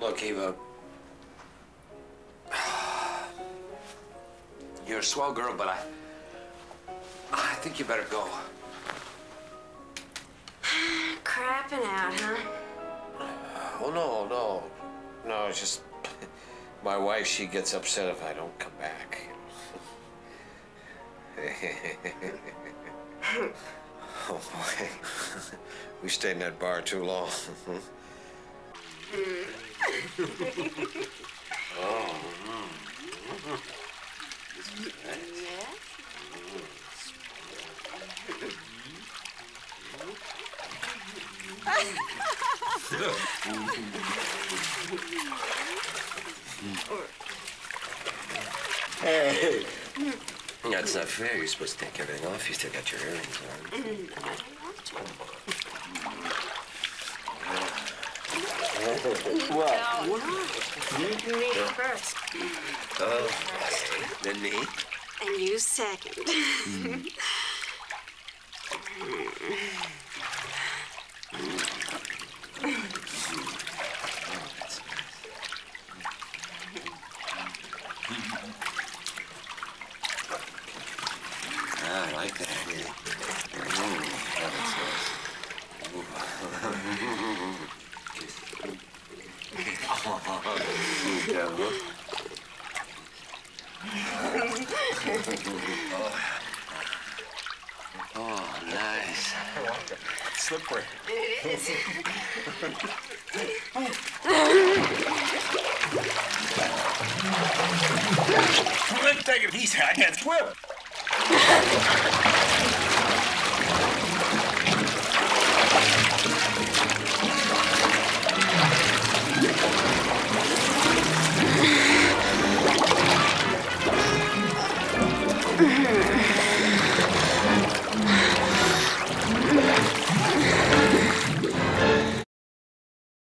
Look, Eva. You're a swell girl, but I think you better go. Crapping out, huh? Oh, no, it's just my wife, she gets upset if I don't come back. Oh, boy. We stayed in that bar too long. Oh. This was nice. Yeah? Hey! That's not fair. You're supposed to take everything off. You still got your earrings on. I don't want to. What? No. Me first. Oh, then me? And you second. I like that. That's nice. Oh, nice. It's slippery. It is. Let's take it easy. I can't swim. Mm-hmm.